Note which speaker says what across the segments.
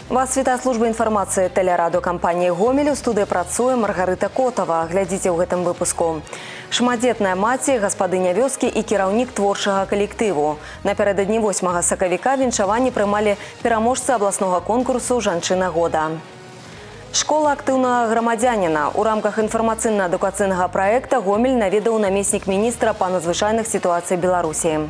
Speaker 1: Вас вітае служба інфармацыі тэлерадыёкампаніі «Гомель». У студыі працуе Маргарыта Котова. Глядзіце ў гэтым выпуску. Шматдзетная маці, гаспадыня вёскі і кіраўнік творчага калектыву. Напярэдадні 8 сакавіка віншаванні прымалі пераможцы абласнога конкурсу «Жанчына года». Школа актыўнага грамадзяніна. У рамках інфармацыйна-адукацыйнага праекта «Гомель» наведаў намеснік міністра па надзвычайных сітуацый Беларусі.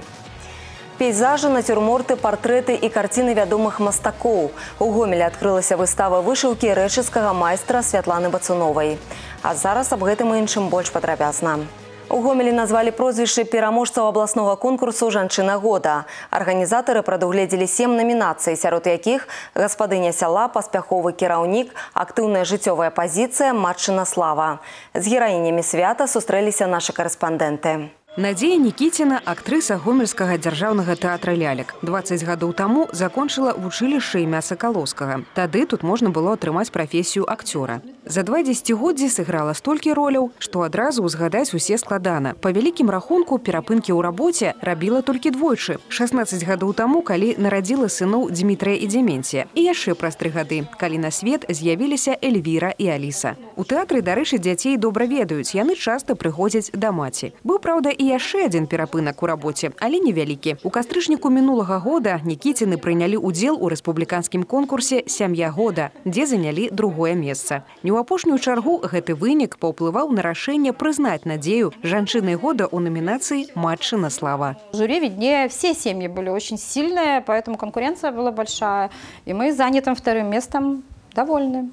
Speaker 1: Пейзажы, нацюрморты, партрэты і карціны вядомых мастакоў. У Гомелі адкрылася выстава вышыўкі рэчыцкага майстра Святланы Бацуновай. А зараз аб гэтым і іншым больш падрабязна. У Гомелі назвалі прозвішчы пераможцаў абласнога конкурсу «Жанчына года». Арганізатары прадугледзелі 7 намінацый, сярод якіх гаспадыня сяла, паспяховы кіраўнік, актыўная жыццёвая пазіцыя, матчына слава. З гераінямі свята сустрэліся нашы карэспандэнты.
Speaker 2: Надзея Нікіціна – актрыса Гомельскага дзяржаўнага тэатра лялек. 20 гадоў таму закончыла вучылішча імя Сакалоўскага. Тады тут можна было атрымаць прафесію акцёра. За 2 дзесяцігоддзі сыграла столькі роляў, што адразу ўзгадаць усе складана. Па вялікім рахунку, перапынкі ў рабоце рабіла толькі двойчы. 16 гадоў таму, калі нарадзіла сыноў Дмітрыя і Дзементія. І яшчэ праз 3 гады, калі на свет з'явіліся Эльвіра і Аліса. У тэатры, дарэчы, дзяцей добра ведаюць. Яны часта прыходзяць да маці. Быў, праўда, і яшчэ адзін перапынак у рабоце, але невялікі. У кастрычніку мінулага года Нікіціны прынялі ўдзел у рэспубліканскім конкурсе «Сям'я года», дзе занялі 2е месца. Не ў апошнюю чаргу гэты вынік паўплываў на рашэнне прызнаць Надзею жанчынай года ў номинации «Матчына слава».
Speaker 3: В жюри виднее все семьи были очень сильные, поэтому конкуренция была большая. И мы занятым 2-м местом довольны.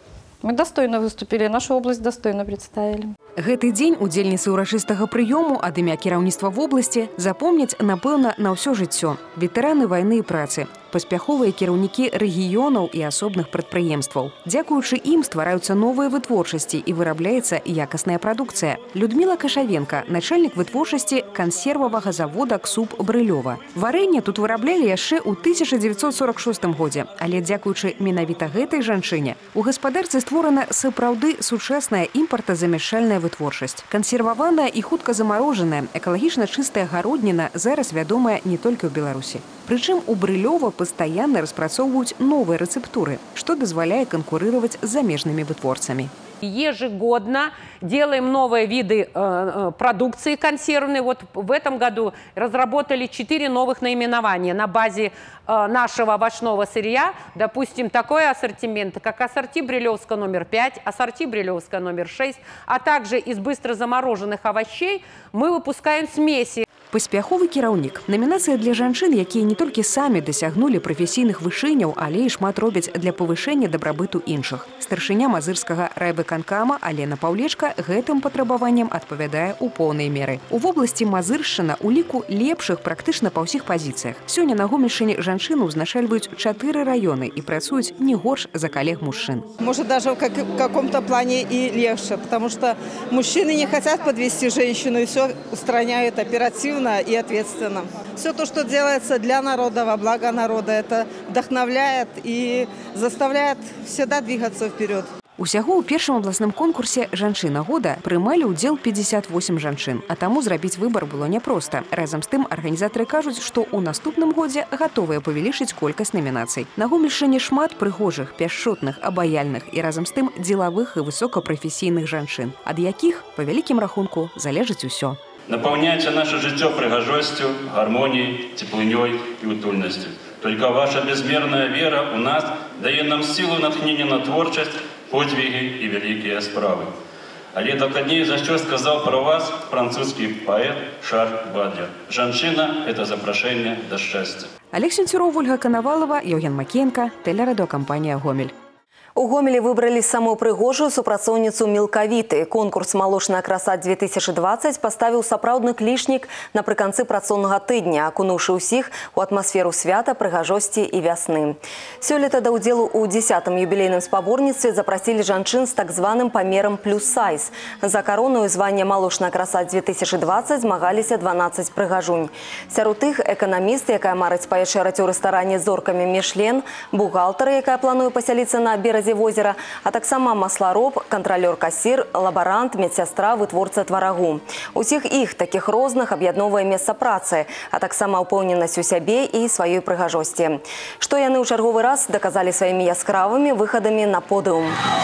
Speaker 3: Мы достойно выступили, нашу область достойно представили.
Speaker 2: Гэты дзень удзельніцы ўрачыстага прыёму ад імя кіраўніцтва вобласці запомняць, напэўна, на ўсё жыццё. Ветэраны вайны і працы, паспяховыя кіраўнікі рэгіёнаў і асобных прадпрыемстваў. Дзякуючы ім ствараюцца новыя вытворчасці і вырабляецца якасная прадукцыя. Людміла Кашавенка, начальнік вытворчасці кансервавага завода «Ксуб» Брылёва. Варэнне тут выраблялі яшчэ ў 1946 годзе, але дзякуючы менавіта гэтай жанчыне у гаспадарцы створана сапраўды сучасная імпартазамяшчальная вытворчасць. Кансерваваная і хутка замарожаная, экалагічна чыстая гародніна зараз вядомая не толькі ў Беларусі. Прычым у Брылёва пастаянна распрацоўваюць новыя рэцэптуры, што дазваляе канкурировать з замежнымі вытворцамі.
Speaker 4: Ежегодно делаем новые виды продукции консервной. Вот в этом году разработали 4 новых наименования на базе нашего овощного сырья. Допустим, такой ассортимент, как ассорти Брилевска номер 5, ассорти Брилевска номер 6, а также из быстро замороженных овощей мы выпускаем смеси.
Speaker 2: Паспяховы кіраўнік. Намінацыя для жанчын, якія не толькі самі дасягнулі прафесійных вышыняў, але і шмат робяць для павышэння дабрабыту іншых. Старшыня мазырскага райвыканкама Алена Паўлечка гэтым патрабаванням адпавядае ў поўнай меры. У вобласці Мазыршчына у ліку лепшых практычна па ўсіх пазіцыях. Сёння на Гомельшчыне жанчыны ўзначальваюць 4 раёны і працуюць не горш за коллег мужчин.
Speaker 5: Может, даже в каком-то плане и легче, потому что мужчины не хотят подвести женщину и все устраняют оперативно и ответственно. Все то, что делается для народа, во благо народа, это вдохновляет и заставляет всегда двигаться вперед.
Speaker 2: Усяго ў першым абласным конкурсе «Жанчына года» прымалі ўдзел 58 жанчын, а таму зрабіць выбар было няпроста. Разам з тым арганізатары кажуць, што ў наступным годзе гатовыя павялічыць колькасць намінацый. На Гомельшчыне шмат прыгожых, пяшчотных, абаяльных і разам з тым дзелавых і высокапрафесійных жанчын, ад якіх, па вялікім рахунку, залежыць усё.
Speaker 6: Напаўняйце наше жыццё прыгажосцю, гармоніяй, цеплынёй і утульнасцю. Только ваша безмерная вера у нас дае нам силу натхнення на творчасць, подвиги і вялікія справы. Але дакладней за що сказав про вас французький поэт Шарль Бадлер. Жанчына – это запрашэнне да шчасця.
Speaker 2: Олег Сенцюров, Ольга Коновалова, Євген Макієнка, телерадіокомпанія «Гомель».
Speaker 1: У Гомелі выбралі самую прыгожую супрацоўніцу мелкавіты. Конкурс «Малочная краса-2020» паставіў сапраўдны клішнік напрыканцы працоўнага тыдня, акунуўшы ўсіх у атмасферу свята, прыгажосці і вясны. Сёлета да ўдзелу ў 10-м юбілейным спаборніцтве запрасілі жанчын з так званым памерам плюс-сайз. За карону і звання «Малочная краса-2020» змагаліся 12 прыгажунь. Сярод іх эканаміст, якая марыць паячэраць у рэстаране з зоркамі Мішлен, бухгалтар, якая плануе пасяліцца на беразе вадзе возера, а таксама маслароб, кантралёр-кассір, лабарант, медсястра, вытворца тварагу. Усіх іх такіх розных аб'ядноўвае месца працы, а таксама упэўненасць у сябе і сваёй прыгажосці. Што яны ў чарговы раз даказалі сваімі яскравымі выхадамі на подыум.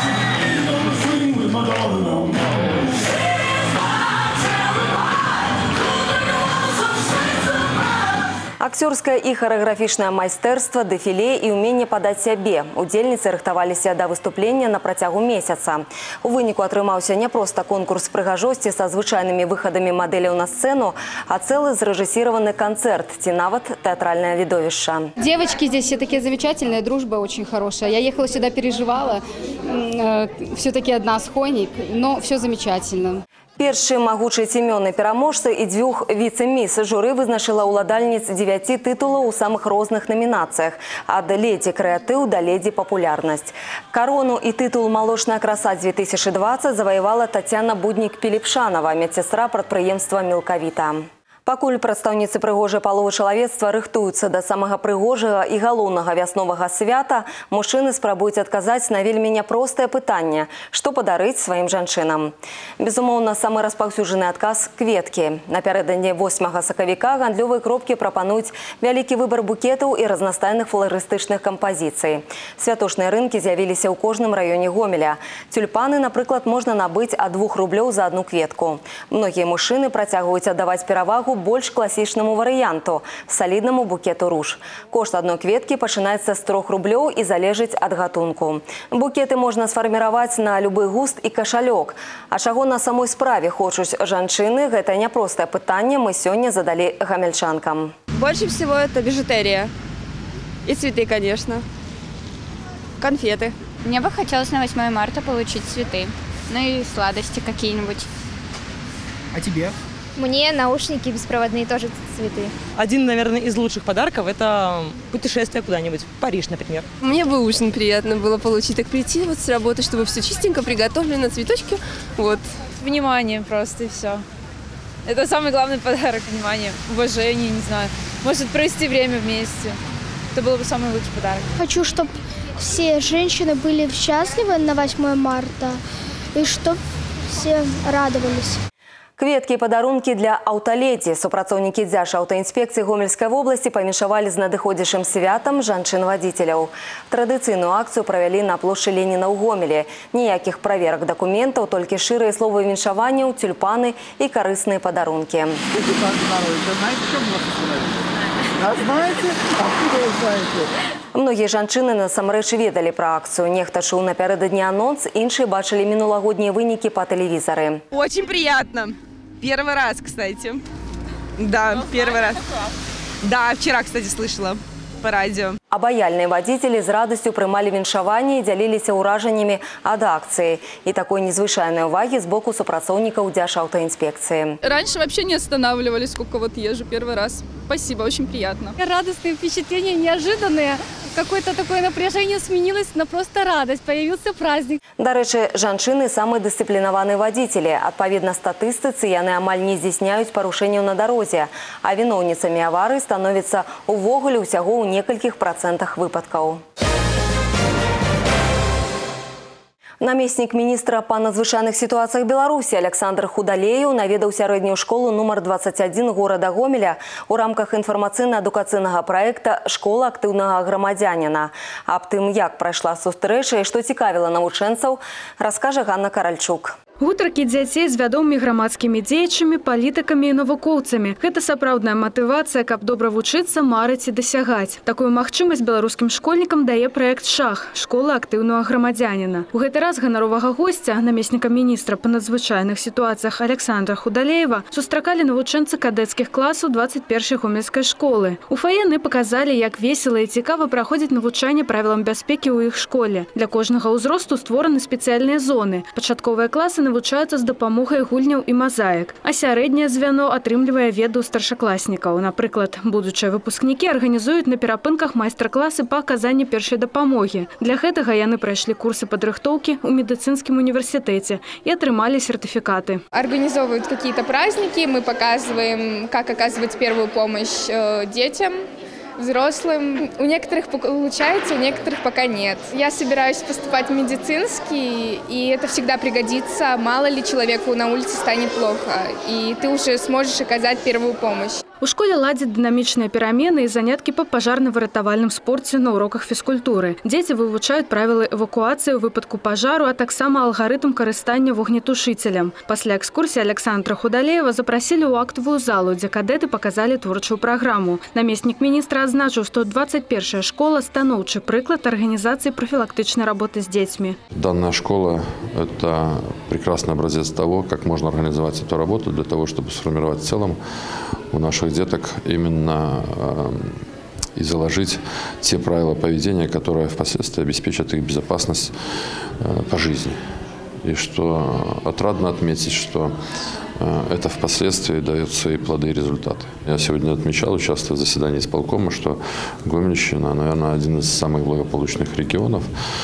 Speaker 1: Акцёрскае і харэаграфічнае майстэрства, дэфіле і ўменне падаць сябе. Удзельніцы рыхтаваліся да выступлення на працягу месяца. У выніку атрымаўся не проста конкурс прыгажосці са звычайнымі выхадамі мадэляў на сцэну, а цэлы зрэжысіраваны канцэрт ці нават тэатральнае відовішча.
Speaker 7: Девочки здесь все такие замечательные, дружба очень хорошая. Я ехала сюда, переживала, все-таки одна с Хойник, но все замечательно.
Speaker 1: Першы магучы цімёны пераможцы і 2 віцэ-міс журы вызначыла ўладальніц 9 тытулаў у самых розных намінацыях, ад ледзі крэатыў да ледзі папулярнасць. Карону і тытул «Малочная краса 2020» заваявала Тацяна Буднік-Піліпшанова, медсястра прадпрыемства «Мелкавіта». Пакуль прадстаўніцы прыгожай паловы чалавецтва рыхтуюцца да самага прыгожага і галоўнага вясновага свята, мужчыны спрабуюць адказаць на вельмі няпростае пытанне, што падарыць сваім жанчынам. Безумоўна, самы распаўсюджаны адказ – кветкі. Напярэдадні 8 сакавіка гандлёвыя кропкі прапануюць вялікі выбар букетаў і разнастайных фларыстычных кампазіцый. Святочныя рынкі з'явіліся ў кожным раёне Гомеля. Тюльпаны, напрыклад, можна набыць ад 2 рублёў за одну кветку. Многія мужчыны працягваюць аддаваць перавагу больш класічнаму варыянту – саліднаму букету руж. Кошт адной кветкі пачынаецца з 3 рублёў і залежыць ад гатунку. Букеты можна сфарміраваць на любы густ і кашалёк. А чаго на самой справе хочуць жанчыны – гэта няпростае пытанне мы сёння задалі гамельчанкам.
Speaker 8: Больше всего это бижутерия. И цветы, конечно. Конфеты.
Speaker 9: Мне бы хотелось на 8 марта получить цветы. Ну и сладости какие-нибудь.
Speaker 10: А тебе?
Speaker 11: Мне наушники беспроводные, тоже цветы.
Speaker 12: Один, наверное, из лучших подарков – это путешествие куда-нибудь, в Париж, например.
Speaker 8: Мне бы очень приятно было получить, так прийти вот с работы, чтобы все чистенько приготовлено, цветочки. Вот.
Speaker 13: Внимание просто и все. Это самый главный подарок, внимание, уважение, не знаю. Может провести время вместе. Это был бы самый лучший подарок.
Speaker 11: Хочу, чтобы все женщины были счастливы на 8 марта и чтобы все радовались.
Speaker 1: Кветкі і падарункі для аўталедзі. Супрацоўнікі Дзяржаўтаінспекцыі Гомельскай вобласці павіншавалі з надыходзячым святам жанчын-вадзіцеляў. Традыцыйную акцыю правялі на плошчы Леніна ў Гомелі. Ніякіх праверак дакументаў, толькі шчырыя словы віншаванняў, тюльпаны і карысныя падарункі. Многія жанчыны насамрэч ведалі пра акцыю. Нехта чуў напярэдадні анонс, іншыя бачылі мінулагоднія вынікі па тэлевізары.
Speaker 8: Очень приятно. Первый раз, кстати. Да, первый раз. Да, вчера, кстати, слышала по радио.
Speaker 1: Абаяльныя вадзіцелі з радасцю прымалі віншаванне і дзяліліся ўражаннямі ад акцыі і такой незвычайнай увагі з боку супрацоўнікаў Дзяржаўтаінспекцыі.
Speaker 14: Раньше вообще не останавливались, сколько вот езжу первый раз. Спасибо, очень приятно.
Speaker 15: Радостные впечатления, неожиданные. Какое-то такое напряжение сменилось на просто радость. Появился праздник.
Speaker 1: Дарэчы, жанчыны самыя дысцыплінаваныя вадзіцелі. Адпаведна статыстыцы, яны амаль не здзяйсняюць парушэнняў на дарозе, а віноўніцамі аварыі становяцца увогуле ўсяго ў некалькіх процентах выпадкаў. Намеснік міністра па надзвычайных сітуацыях Беларусі Александр Худалеў наведаў сярэднюю школу нумар 21 горада Гомеля у рамках інфармацыйна-адукацыйнага праекта «Школа актыўнага грамадзяніна». Аб тым, як прайшла сустрэча і што цікавіла навучэнцаў, раскажа Ганна Каральчук.
Speaker 16: Гутаркі дзяцей з вядомымі грамадскімі дзеячамі, палітыкамі і навукоўцамі. Гэта сапраўдная матывацыя, каб добра вучыцца, марыць і дасягаць. Такую магчымасць беларускім школьнікам дае праект «Шах» – школа актыўнага грамадзяніна. У гэты раз ганаровага госця, намесніка міністра па надзвычайных сітуацыях Александра Худалеева, сустракалі навучэнцы кадэцкіх класаў 21-й гомельскай школы. У фае яны паказалі, як весела і цікава праходзіць навучанне правілам бяспекі ў іх школе. Для кожнага ўзросту створаны спецыяльныя зоны. Пачатковыя класы навучаюцца з дапамогай гульняў і мазаек, а сярэдняе звяно атрымлівае веды ў старшакласнікаў. Напрыклад, будучыя выпускнікі арганізуюць на перапынках майстар-класы па аказанні першай дапамогі. Для гэтага яны прайшлі курсы падрыхтоўкі ў медыцынскім універсітэце і атрымалі сертыфікаты.
Speaker 17: Организовывают какие-то праздники, мы показываем, как оказывать первую помощь детям, взрослым. У некоторых получается, у некоторых пока нет. Я собираюсь поступать в медицинский, и это всегда пригодится. Мало ли человеку на улице станет плохо, и ты уже сможешь оказать первую помощь.
Speaker 16: У школе ладзяць дынамічныя перамены і заняткі па пажарна-выратавальным спорце на уроках фізкультуры. Дзеці вывучаюць правілы эвакуацыі ў выпадку пажару, а таксама алгарытм карыстання вогнетушителем. Пасля экскурсіі Александра Худалеева запрасілі ў актовую залу, дзе кадэты паказалі творчую праграму. Намеснік міністра адзначыў, што 21-я школа – станоўчы прыклад арганізацыі профилактычнай работы с детьми.
Speaker 18: Данная школа – это прекрасный образец того, как можно организовать эту работу для того, чтобы сформировать в целом у наших деток именно и заложить те правила поведения, которые впоследствии обеспечат их безопасность по жизни. И что отрадно отметить, что это впоследствии дает свои плоды и результаты. Я сегодня отмечал, участвуя в заседании исполкома, что Гомельщина, наверное, один из самых благополучных регионов.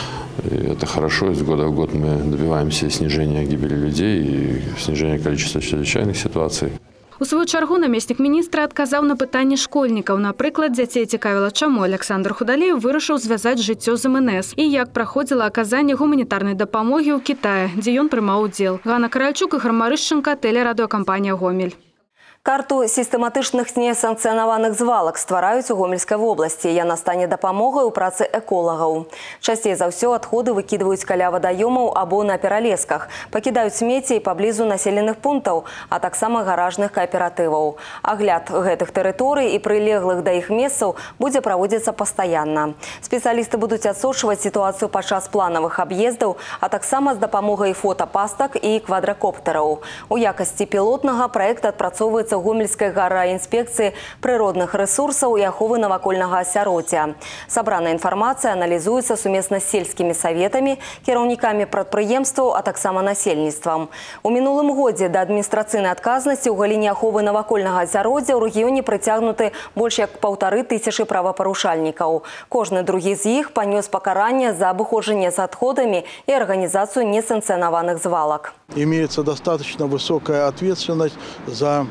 Speaker 18: И это хорошо, из года в год мы добиваемся снижения гибели людей и снижения количества чрезвычайных ситуаций.
Speaker 16: У свою чаргу намеснік міністра адказаў на пытанні школьнікаў. Напрыклад, дзяцей цікавіла, чаму Александр Худалеев вырашыў звязаць жыццё з МНС і як праходзіла аказанне гуманітарнай дапамогі ў Кітаі, дзе ён прымаў удзел. Ганна Каральчук, Ігор Марышченко, тэлерадыёкампанія «Гомель».
Speaker 1: Карту сістэматычных несанкцыянаваных звалак ствараюць у Гомельскай вобласці. Яна стане дапамогай у працы эколагаў. Часцей за ўсё адходы выкідваюць каля вадаёмаў або на пералесках, пакідаюць смецці паблізу населеных пунктаў, а таксама гаражных кааператываў. Агляд гэтых тэрыторый і прылеглых да іх месцаў будзе праводзіцца пастаянна. Спецыялісты будуць адсочваць сітуацыю падчас планавых аб'ездаў, а таксама з дапамогай фотапастак і квадракоптэраў. У якасці пілотнага праект адпрацоўваецца Гомельской гараінспекцыі прыродных ресурсаў і аховы навакольнага асяроддзя. Сабраная інфармацыя аналізуецца сумесна з сельскімі саветамі, кіраўнікамі прадпрыемстваў, а таксама насельніцтвам. У мінулым годзе да адміністрацыйнай адказнасці ў галіне аховы навакольнага асяроддзя ў рэгіёне прыцягнуты больш як 1500 правапарушальнікаў. Кожны другі з іх панёс пакаранне за абыходжанне з адходамі і арганізацыю несанкцыянаваных звалак.
Speaker 19: Имеется достаточно высокая ответственность за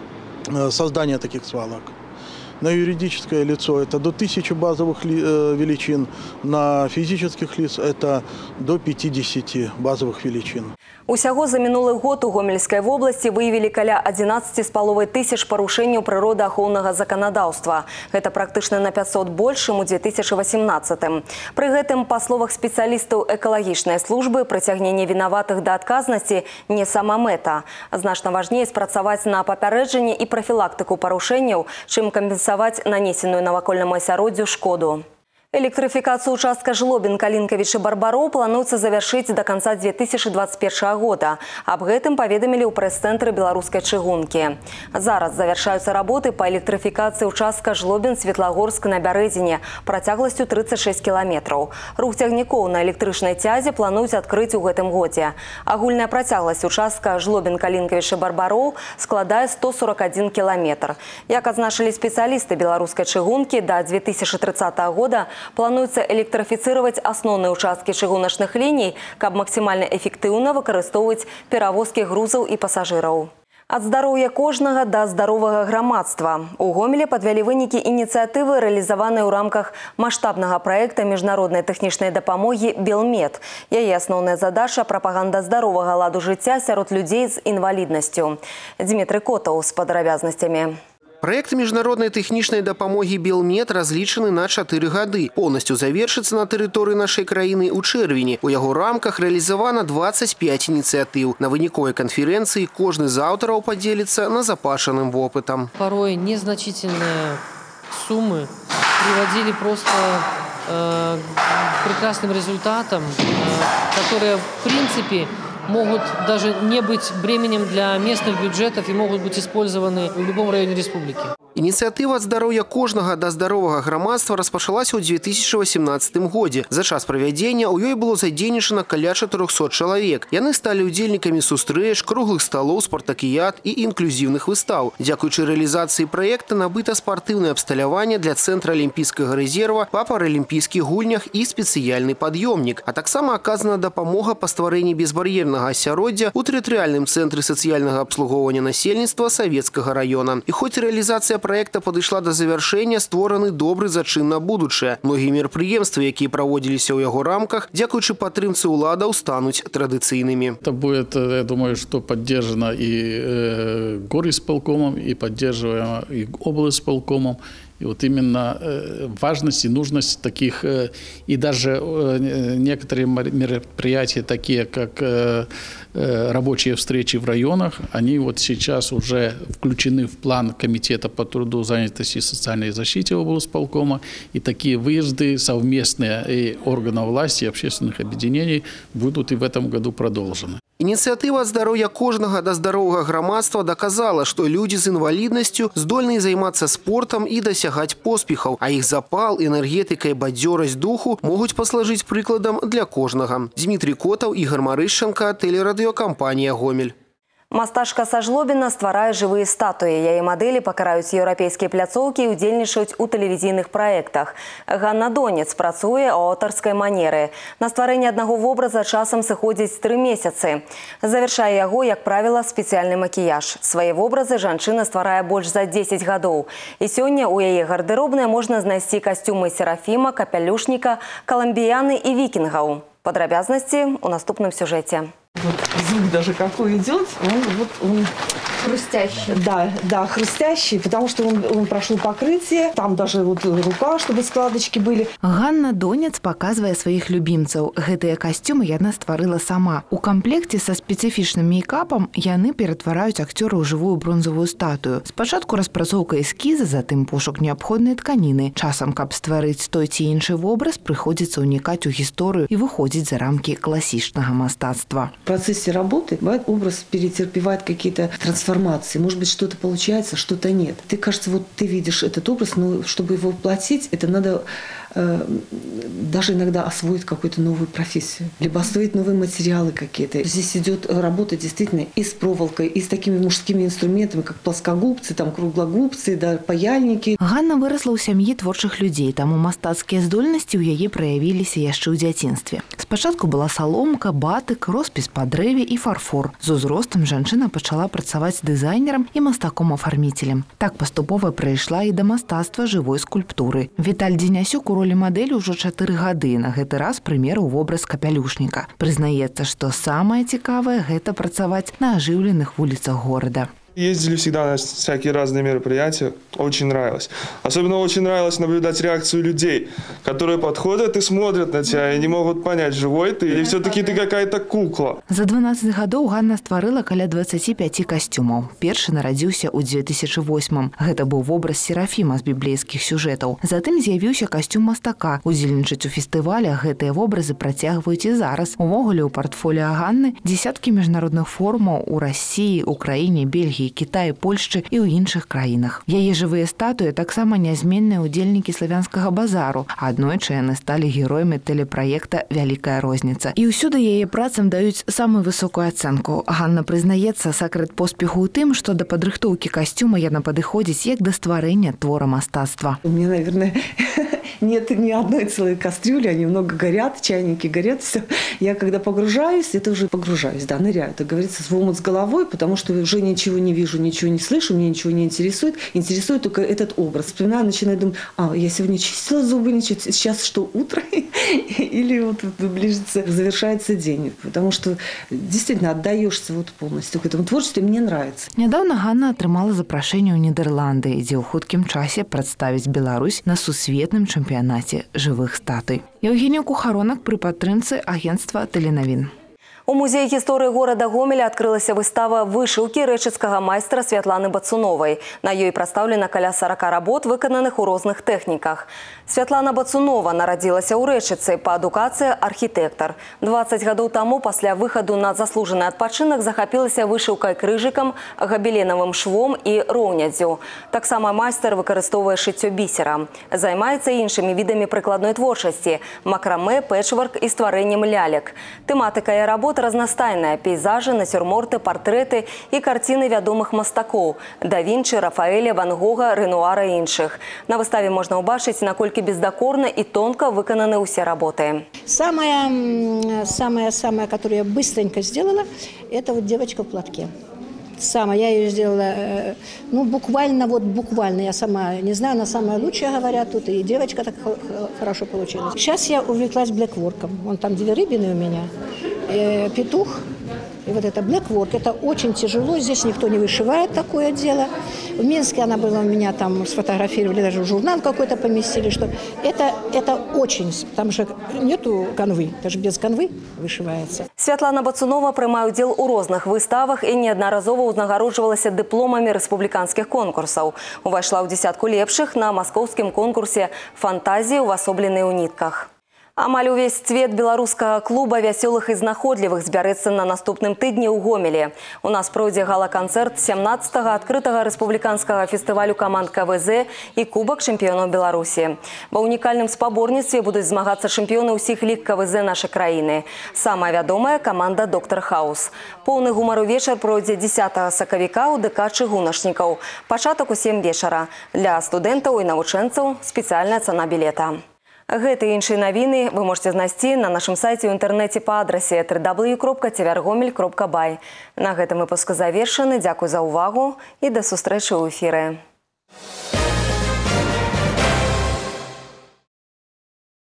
Speaker 19: создание таких свалок. На юридическое лицо это до 1000 базовых величин, на физических лиц это до 50 базовых величин.
Speaker 1: Усяго за мінулы год у Гомельскай вобласці выявілі каля 11,5 тысяч парушэнняў прыродаахоўнага заканадаўства. Гэта практычна на 500 больш, чым у 2018. Пры гэтым, па словах спецыялістаў экалагічнай службы, прыцягненне вінаватых да адказнасці не сама мэта. Значна важней спрацаваць на папярэджанне і прафілактыку парушэнняў, чым кампенсаваць нанесеную навакольнаму асяроддзю шкоду. Электрификацию участка Жлобин-Калинкович-Барбароў плануецца завяршыць до конца 2021 года. Аб гэтым паведамілі ў прэс-цэнтры беларускай чыгункі. Зараз завяршаюцца работы па электрыфікацыі участка Жлобин-Светлагорск на Бярэзіне працягласцю 36 кіламетраў. Рух цягнікоў на электрычнай цязе плануюць адкрыць у гэтым годзе. Агульная працягласць участка Жлобин-Калинкович-Барбароў складае 141 кіламетр. Як адзначылі спецыялісты беларускай чыгункі, да 2030 года плануецца электрыфіцыраваць асноўныя участкі чыгуначных ліній, каб максімальна эфектыўна выкарыстоўваць перавозкі грузаў і пасажыраў. Ад здароўя кожнага да здаровага грамадства. У Гомелі падвялі вынікі ініцыятывы, рэалізаванай у рамках маштабнага праекта міжнароднай тэхнічнай дапамогі «Белмед». Яе асноўная задача – прапаганда здаровага ладу жыцця сярод людзей з інваліднасцю. Дмітрий Котаў з падрабязнасцямі.
Speaker 20: Проект международной техничной допомоги «Белмед» различаны на 4 годы. Полностью завершится на территории нашей краины у чэрвені. У его рамках реализовано 25 инициатив. На выніковой конференции каждый из авторов поделится назапашенным опытом.
Speaker 21: Порой незначительные суммы приводили просто к прекрасным результатам, которые в принципе могут даже не быть бременем для местных бюджетов и могут быть использованы в любом районе республики.
Speaker 20: Ініцыятыва ад здароўя кожнага да здаровага грамадства распачалася ў 2018 годзе. За час правядзення ў ёй было задзейнічана каля 400 чалавек. Яны сталі удзельнікамі сустрэч, круглых сталоў, спартакіяд і інклюзіўных выстаў. Дзякуючы рэалізацыі праекта набыта спартыўнае абсталяванне для цэнтра алімпійскага рэзерва па паралімпійскіх гульнях і спецыяльны пад'ёмнік. А таксама аказана дапамога па стварэнні безбар'ернага асяроддзя ў тэрытарыяльным цэнтры сацыяльнага абслугоўвання насельніцтва Савецкага раёна. І хоць рэалізацыя проекта падышла до завяршэння, створаны добры зачын на будучае. Многія мерапрыемствы, якія праводзіліся ў яго рамках, дзякуючы падтрымцы ўладаў, стануць традыцыйнымі.
Speaker 3: Это будет, я думаю, что поддержано и горисполкомом, и поддерживаемо и облисполкомом. И вот именно важность и нужность таких, и даже некоторые мероприятия, такие как рабочие встречи в районах, они вот сейчас уже включены в план Комитета по труду, занятости и социальной защите облсполкома. И такие выезды совместные и органов власти, и общественных объединений будут и в этом году продолжены.
Speaker 20: Ініцыятыва «Здароўя кожнага да здаровага грамадства» доказала, што людзі з інваліднасцю здольны займацца спортам і дасягаць поспехаў, а іх запал, энергетыка і бадзёрасць духу могуць паслужыць прыкладам для кожнага. Дмітрий Котаў, Ігор Марышченко, тэлерадыёкампанія «Гомель».
Speaker 1: Мастачка са Жлобіна стварае жывыя статуі. Яе мадэлі пакараюць еўрапейскія пляцоўкі і удзельнічаюць у тэлевізійных праектах. Ганна Донец працуе ў аўтарскай манеры. На стварэнне аднаго вобраза часам сыходзіць 3 месяцы. Завяршае яго, як правіла, спецыяльны макіяж. Свае вобразы жанчына стварае больш за 10 гадоў. І сёння ў яе гардэробнай можна знайсці касцюмы Серафіма, Капялюшніка, Колумбіяны і вікінгаў. Падрабязнасці ў наступным сюжэце.
Speaker 22: Вот звук даже какой идет, он хрустящий. Да, хрустящий, потому что он прошел покрытие, там даже вот рука, чтобы складочки были.
Speaker 23: Ганна Донец показывае сваіх любімцаў. Гэтыя касцюмы яна стварыла сама. У комплекте са спецыфічным мейкапам яны ператвараюць акцёра ў жывую бронзавую статую. Спачатку распрацоўка эскіза, затым пошук неабходнай тканіны. Часам, каб стварыць той ці іншы вобраз, прыходзіцца ўнікаць у гісторыю і выходзіць за рамкі класічнага мастацтва.
Speaker 22: В процессе работы бывает образ перетерпевает какие-то трансформации. Может быть, что-то получается, что-то нет. Ты, кажется, вот ты видишь этот образ, но чтобы его воплотить, это надо даже иногда освоить какую-то новую профессию, либо освоить новые материалы какие-то. Здесь идет работа действительно и с проволокой, и с такими мужскими инструментами, как плоскогубцы, там круглогубцы, да, паяльники.
Speaker 23: Ганна выросла ў сям'і творчых людзей, таму мастацкія здольнасці ў яе праявіліся яшчэ ў дзяцінстве. Спачатку была саломка, батык, роспіс па дрэве і фарфор. З узростам жанчына пачала працаваць дызайнерам і мастаком-афарміцелем. Так паступова прыйшла і да мастацтва жывой скульптуры. Віталь Дзенясюк у ролі мадэлі ўжо 4 гады. На гэты раз прымерыў вобраз Капялюшніка. Прызнаецца, што самае цікавае – гэта працаваць на ажыўленых вуліцах горада.
Speaker 24: Ездили всегда на всякие разные мероприятия. Очень нравилось. Особенно очень нравилось наблюдать реакцию людей, которые подходят и смотрят на тебя и не могут понять, живой ты или все-таки ты какая-то кукла.
Speaker 23: За 12 гадоў Ганна стварыла каля 25 касцюмаў. Першы нарадзіўся ў 2008-м. Гэта быў вобраз Серафіма з біблейскіх сюжэтаў. Затым з'явіўся касцюм мастака. Удзельнічаць у фестывалях гэтыя вобразы працягваюць і зараз. Увогуле ў партфоліо Ганны дзесяткі міжнародных форумаў у Расіі, Украіне, Бельгіі, Китаі, Польшчы і ў іншых краінах. Яе жывыя статуі таксама нязменныя ўдзельнікі славянскага базару. Аднойчы яны сталі героямі тэлепраекта «Вялікая розніца». І ўсюды яе працам даюць самую высокую ацэнку. Ганна прызнаецца, сакрэт поспеху ў тым, што да падрыхтоўкі касцюма яна падыходзіць як да стварэння твора мастацтва.
Speaker 22: У меня, наверное, нет ни одной целой кастрюли, они много горят, чайники горят, все. Я когда погружаюсь, это уже погружаюсь, да, ныряю, так говорится, в омут с головой, потому что уже ничего не вижу, ничего не слышу, мне ничего не интересует. Интересует только этот образ. Вспоминаю, начинаю думать, я сегодня чистила зубы, сейчас что, утро? Или вот ближется, завершается день. Потому что действительно отдаешься вот полностью к этому творчеству, и мне нравится.
Speaker 23: Недавно Ганна атрымала запрашэнне ў Нідерланды, дзе ў хуткім часе прадставіць Беларусь на сусветным чэмпіянаце жывых статуй. Евгенія Кухаронак пры падтрымцы агенцтва «Тэленавін».
Speaker 1: У музеі гісторыі горада Гомеля адкрылася выстава вышыўкі рэчыцкага майстра Святланы Бацуновай. На ёй прадстаўлена каля 40 работ, выкананых у розных тэхніках. Святлана Бацунова нарадзілася ў Рэчыцы, па адукацыі архітэктар. 20 гадоў таму пасля выхаду на заслужаны адпачынак захапілася вышыўкай крыжыкам, габеленавым швом і роўнядзю. Таксама майстар выкарыстоўвае шыццё бісера. Займаецца іншымі відамі прыкладной творчасці – макрамэ, пэчворк і стварэннем лялек. Тэматыка яе работ разнастайная – пейзажы, насюрморты, партрэты і карціны вядомых мастакоў – Да Вінчы, Рафаэля, Ван Гога, Рэнуара і іншых. На выставе можна ўбачыць, наколькі бездокорно и тонко выконаны все работы.
Speaker 25: Самое, которое я быстренько сделала, это вот девочка в платке.
Speaker 2: Я ее сделала, ну, буквально, я сама не знаю, она самая лучшая, говорят, тут и девочка так хорошо получилась. Сейчас я увлеклась блэкворком. Вон там 2 рыбины у меня, петух. И вот это блэкворк, это очень тяжело, здесь никто не вышивает такое дело. В Минске она была у меня, там сфотографировали, даже в журнал какой-то поместили, что это очень, там же нету канвы, даже без канвы вышивается.
Speaker 1: Святлана Бацунова прымае удзел у розных выставах і неаднаразова ўзнагароджвалася дыпломамі рэспубліканскіх конкурсаў. Увайшла ў дзесятку лепшых на маскоўскім конкурсе «Фантазія увасобленыя ў нітках». Амаль увесь цвет беларускага клуба вясёлых і знаходлівых збярэцца на наступным тыдні ў Гомелі. У нас пройдзе гала-канцэрт 17-го адкрытага рэспубліканскага фестывалю каманд КВЗ і Кубак чэмпіёнаў Беларусі. Ва ўнікальным спаборніцтве будуць змагацца чэмпіёны ўсіх ліг КВЗ нашай краіны. Самая вядомая каманда «Доктор Хаус». Поўны гумару вечар пройдзе 10 сакавіка ў ДК чыгуначнікаў. Пачатак у 7 вечара. Для студэнтаў і навучэнцаў спецыяльная цана білета. Гэты і іншыя навіны вы можете знайсці на нашым сайце ў інтэрнэце па адрасе www.tvrgomel.by. На гэтым выпуск завершаны. Дзякуй за ўвагу і да сустрэчы ў эфіры.